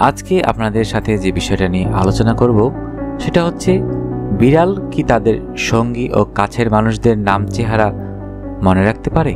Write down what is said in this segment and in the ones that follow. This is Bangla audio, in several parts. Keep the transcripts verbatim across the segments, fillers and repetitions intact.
আজকে আপনাদের সাথে যে বিষয়টা নিয়ে আলোচনা করব সেটা হচ্ছে বিড়াল কি তাদের সঙ্গী ও কাছের মানুষদের নাম চেহারা মনে রাখতে পারে।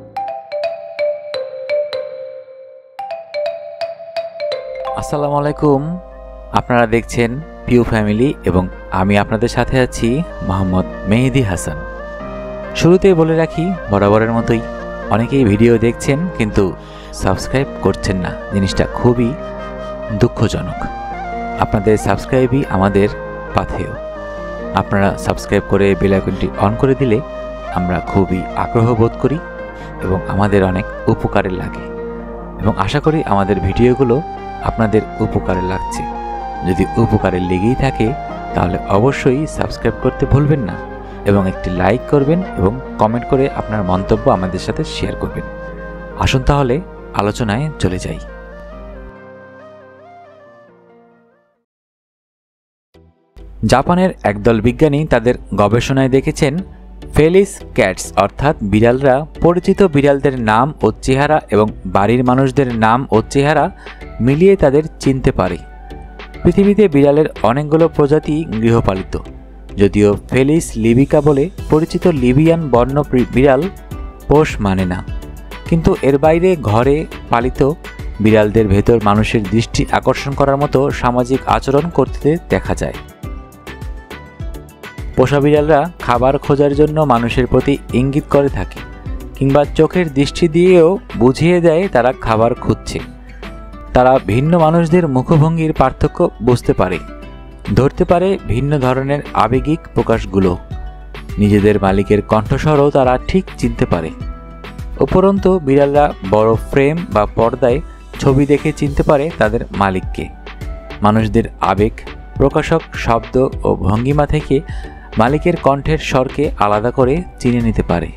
আসসালামু আলাইকুম, আপনারা দেখছেন পিউ ফ্যামিলি এবং আমি আপনাদের সাথে আছি মোহাম্মদ মেহেদি হাসান। শুরুতেই বলে রাখি, বরাবরের মতোই অনেকেই ভিডিও দেখছেন কিন্তু সাবস্ক্রাইব করছেন না, জিনিসটা খুবই দুঃখজনক। আপনাদের সাবস্ক্রাইবই আমাদের পাথেয়। আপনারা সাবস্ক্রাইব করে বেল আইকনটি অন করে দিলে আমরা খুবই আগ্রহ বোধ করি এবং আমাদের অনেক উপকারে লাগে এবং আশা করি আমাদের ভিডিওগুলো আপনাদের উপকারে লাগছে। যদি উপকারে লেগেই থাকে তাহলে অবশ্যই সাবস্ক্রাইব করতে ভুলবেন না এবং একটি লাইক করবেন এবং কমেন্ট করে আপনার মন্তব্য আমাদের সাথে শেয়ার করবেন। আসুন তাহলে আলোচনায় চলে যাই। জাপানের একদল বিজ্ঞানী তাদের গবেষণায় দেখেছেন ফেলিস ক্যাটস অর্থাৎ বিড়ালরা পরিচিত বিড়ালদের নাম ও চেহারা এবং বাড়ির মানুষদের নাম ও চেহারা মিলিয়ে তাদের চিনতে পারে। পৃথিবীতে বিড়ালের অনেকগুলো প্রজাতি গৃহপালিত, যদিও ফেলিস লিবিকা বলে পরিচিত লিবিয়ান বর্ণ বিড়াল পোষ মানে না, কিন্তু এর বাইরে ঘরে পালিত বিড়ালদের ভেতর মানুষের দৃষ্টি আকর্ষণ করার মতো সামাজিক আচরণ করতে দেখা যায়। পোষা বিড়ালরা খাবার খোঁজার জন্য মানুষের প্রতি ইঙ্গিত করে থাকে কিংবা চোখের দৃষ্টি দিয়েও বুঝিয়ে দেয় তারা খাবার খুঁজছে। তারা ভিন্ন মানুষদের মুখভঙ্গির পার্থক্য বুঝতে পারে, ধরতে পারে ভিন্ন ধরনের আবেগিক প্রকাশগুলো। নিজেদের মালিকের কণ্ঠস্বরও তারা ঠিক চিনতে পারে। উপরন্তু বিড়ালরা বড় ফ্রেম বা পর্দায় ছবি দেখে চিনতে পারে তাদের মালিককে। মানুষদের আবেগ প্রকাশক শব্দ ও ভঙ্গিমা থেকে মালিকের কণ্ঠের স্বরকে আলাদা করে চিনে নিতে পারে।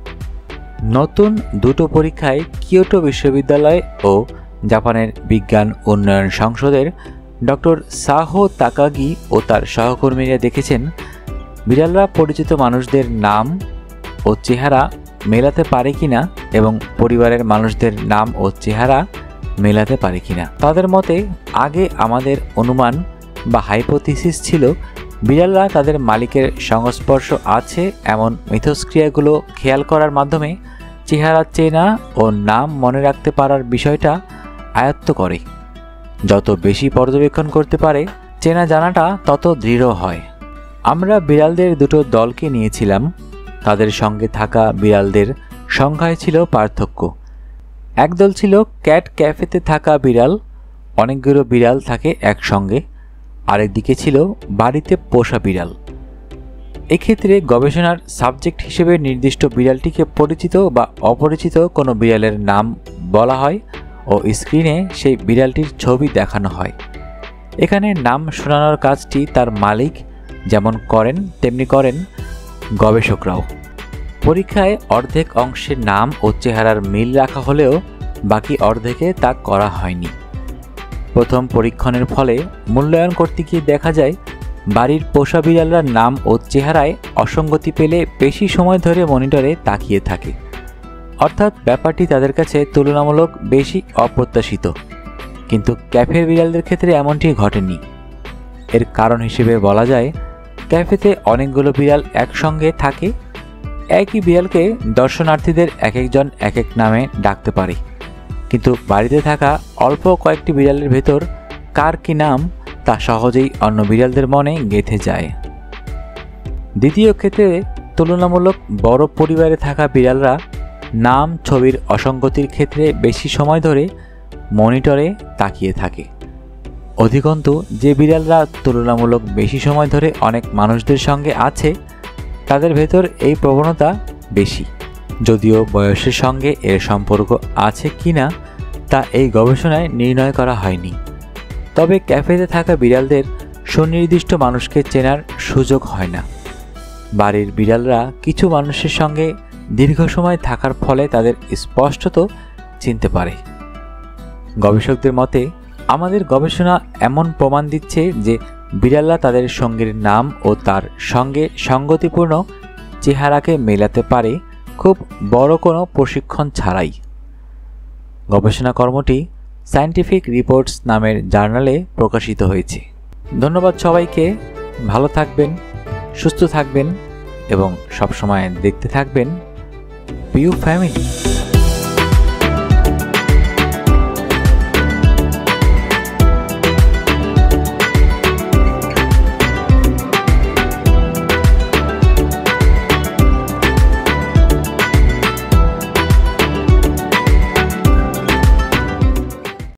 নতুন দুটো পরীক্ষায় কিয়োটো বিশ্ববিদ্যালয় ও জাপানের বিজ্ঞান উন্নয়ন সংসদের ডক্টর সাহো তাকাগি ও তার সহকর্মীরা দেখেছেন বিড়ালরা পরিচিত মানুষদের নাম ও চেহারা মেলাতে পারে কিনা এবং পরিবারের মানুষদের নাম ও চেহারা মেলাতে পারে কিনা। তাদের মতে আগে আমাদের অনুমান বা হাইপোথিসিস ছিল বিড়ালরা তাদের মালিকের সংস্পর্শ আছে এমন মিথস্ক্রিয়াগুলো খেয়াল করার মাধ্যমে চেহারা চেনা ও নাম মনে রাখতে পারার বিষয়টা আয়ত্ত করে। যত বেশি পর্যবেক্ষণ করতে পারে চেনা জানাটা তত দৃঢ় হয়। আমরা বিড়ালদের দুটো দলকে নিয়েছিলাম। তাদের সঙ্গে থাকা বিড়ালদের সংখ্যায় ছিল পার্থক্য। একদল ছিল ক্যাট ক্যাফেতে থাকা বিড়াল, অনেকগুলো বিড়াল থাকে একসঙ্গে। আরেকদিকে ছিল বাড়িতে পোষা বিড়াল। এক্ষেত্রে গবেষণার সাবজেক্ট হিসেবে নির্দিষ্ট বিড়ালটিকে পরিচিত বা অপরিচিত কোনো বিড়ালের নাম বলা হয় ও স্ক্রিনে সেই বিড়ালটির ছবি দেখানো হয়। এখানে নাম শোনানোর কাজটি তার মালিক যেমন করেন তেমনি করেন গবেষকরাও। পরীক্ষায় অর্ধেক অংশের নাম ও চেহারার মিল রাখা হলেও বাকি অর্ধেকে তা করা হয়নি। প্রথম পরীক্ষণের ফলে মূল্যায়ন করতে গিয়ে দেখা যায় বাড়ির পোষা বিড়ালরা নাম ও চেহারায় অসঙ্গতি পেলে বেশি সময় ধরে মনিটরে তাকিয়ে থাকে, অর্থাৎ ব্যাপারটি তাদের কাছে তুলনামূলক বেশি অপ্রত্যাশিত। কিন্তু ক্যাফের বিড়ালদের ক্ষেত্রে এমনটি ঘটেনি। এর কারণ হিসেবে বলা যায় ক্যাফেতে অনেকগুলো বিড়াল একসঙ্গে থাকে। একই বিড়ালকে দর্শনার্থীদের এক একজন এক এক নামে ডাকতে পারে, কিন্তু বাড়িতে থাকা অল্প কয়েকটি বিড়ালের ভেতর কার কি নাম তা সহজেই অন্য বিড়ালদের মনে গেঁথে যায়। দ্বিতীয় ক্ষেত্রে তুলনামূলক বড় পরিবারে থাকা বিড়ালরা নাম ছবির অসঙ্গতির ক্ষেত্রে বেশি সময় ধরে মনিটরে তাকিয়ে থাকে। অধিকন্তু যে বিড়ালরা তুলনামূলক বেশি সময় ধরে অনেক মানুষদের সঙ্গে আছে তাদের ভেতর এই প্রবণতা বেশি। যদিও বয়সের সঙ্গে এর সম্পর্ক আছে কিনা তা এই গবেষণায় নির্ণয় করা হয়নি। তবে ক্যাফেতে থাকা বিড়ালদের সুনির্দিষ্ট মানুষকে চেনার সুযোগ হয় না। বাড়ির বিড়ালরা কিছু মানুষের সঙ্গে দীর্ঘ সময় থাকার ফলে তাদের স্পষ্টত চিনতে পারে। গবেষকদের মতে আমাদের গবেষণা এমন প্রমাণ দিচ্ছে যে বিড়ালরা তাদের সঙ্গীর নাম ও তার সঙ্গে সঙ্গতিপূর্ণ চেহারাকে মেলাতে পারে খুব বড় কোনো প্রশিক্ষণ ছাড়াই। গবেষণা কর্মটি সায়েন্টিফিক রিপোর্টস নামের জার্নালে প্রকাশিত হয়েছে। ধন্যবাদ সবাইকে। ভালো থাকবেন, সুস্থ থাকবেন এবং সবসময় দেখতে থাকবেন পিউ ফ্যামিলি।